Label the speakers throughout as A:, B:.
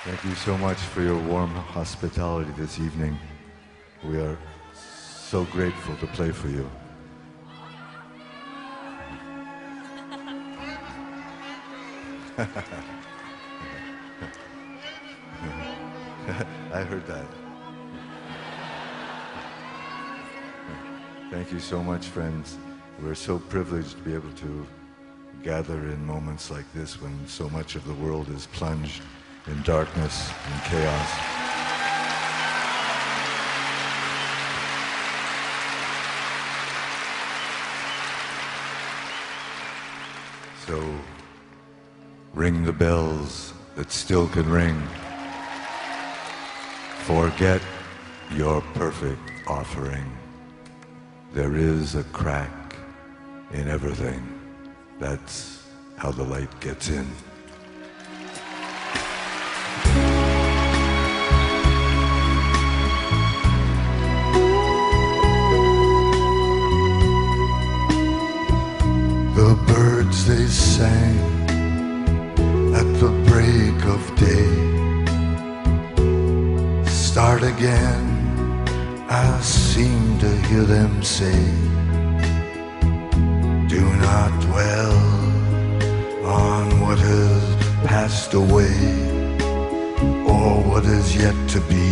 A: Thank you so much for your warm hospitality this evening. We are so grateful to play for you. I heard that. Thank you so much, friends. We're so privileged to be able to gather in moments like this when so much of the world is plunged in darkness and chaos. So, ring the bells that still can ring. Forget your perfect offering. There is a crack in everything. That's how the light gets in. The birds they sang at the break of day. Start again, I seem to hear them say. Do not dwell on what has passed away or what is yet to be.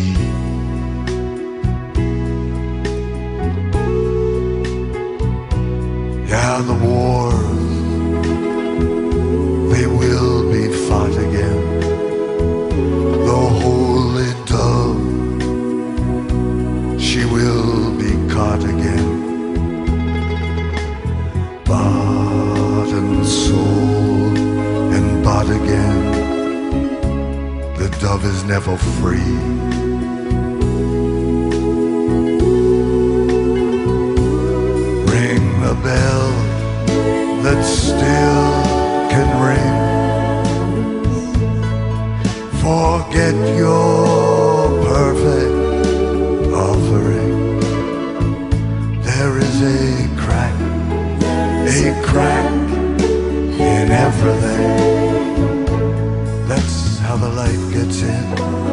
A: Yeah, the wars, they will be fought again. The holy dove, she will be caught again. Bought and sold and bought again. The dove is never free. Ring the bell that still can ring. Forget your perfect offering. There is a crack in everything. That's how the light gets in.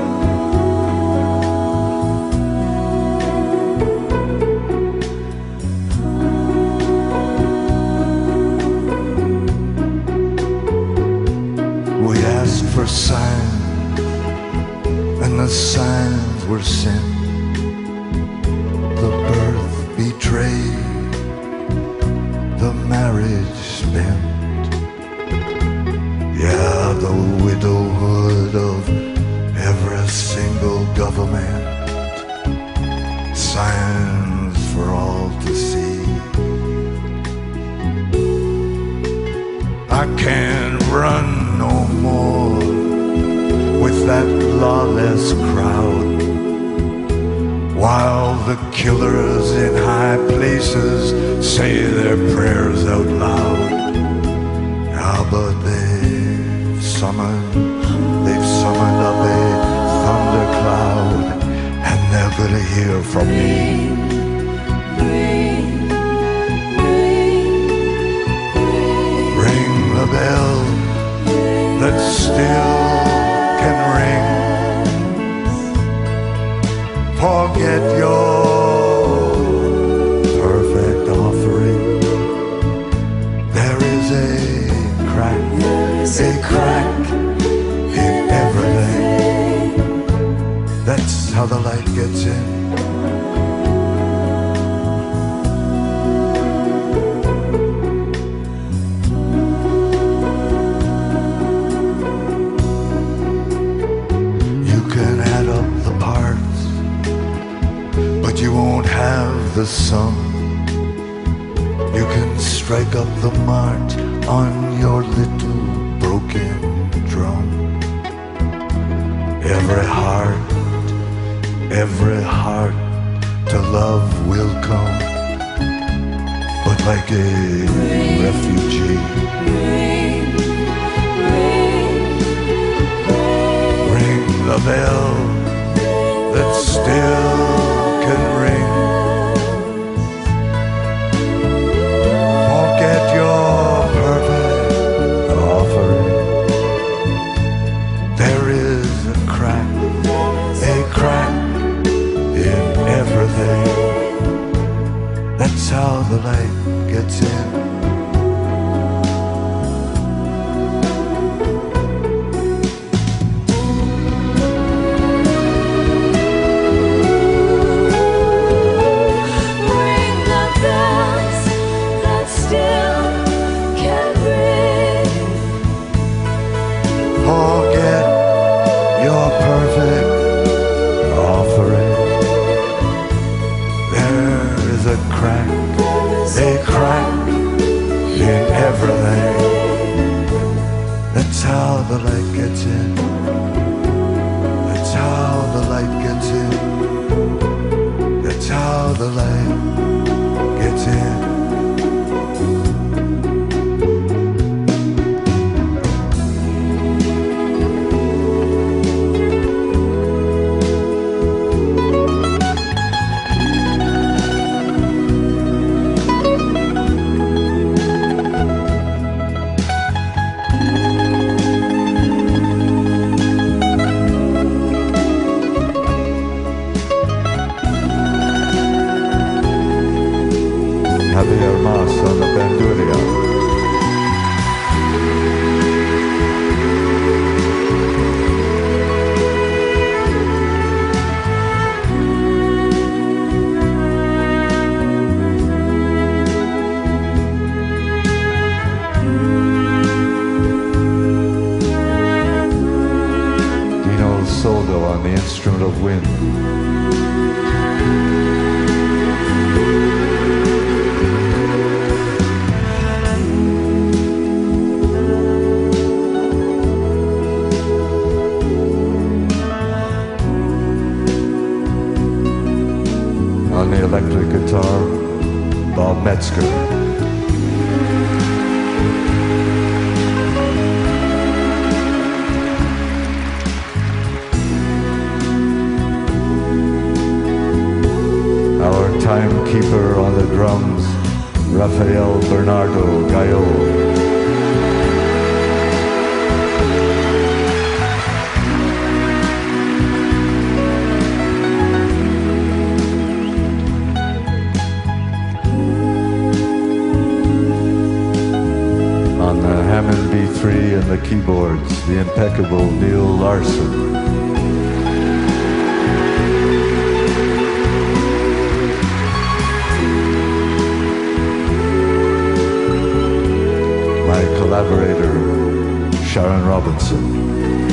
A: We asked for signs, and the signs were sent. The birth betrayed, the marriage spent. Yeah, the widowhood of every single government. Signs for all to see. I can't run no more with that lawless crowd, while the killers in high places say their prayers out loud. Ah, but they've summoned up a thundercloud, and they're gonna hear from me. Ring the bell that still can ring. Forget your perfect offering. There is a crack in everything. That's how the light gets in. You can add up the parts, but you won't have the sum. You can strike up the march on your little broken drum. Every heart to love will come, but like a refugee. Ring the bell that still can ring. Forget your perfect offering. There is a instrument of wind. On the electric guitar, Bob Metzger. Our timekeeper on the drums, Rafael Bernardo Gallo. On the Hammond B3 and the keyboards, the impeccable Neil Larson. My collaborator, Sharon Robinson.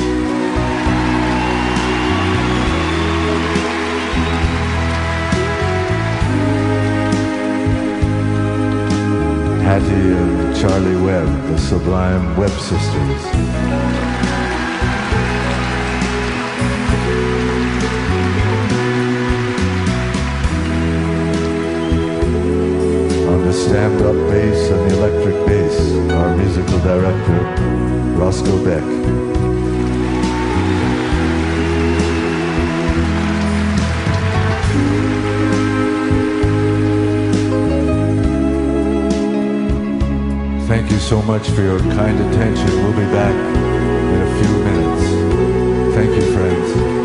A: Hattie and Charlie Webb, the sublime Webb sisters. On the stand-up bass and the electric bass, our musical director, Roscoe Beck. Thank you so much for your kind attention. We'll be back in a few minutes. Thank you, friends.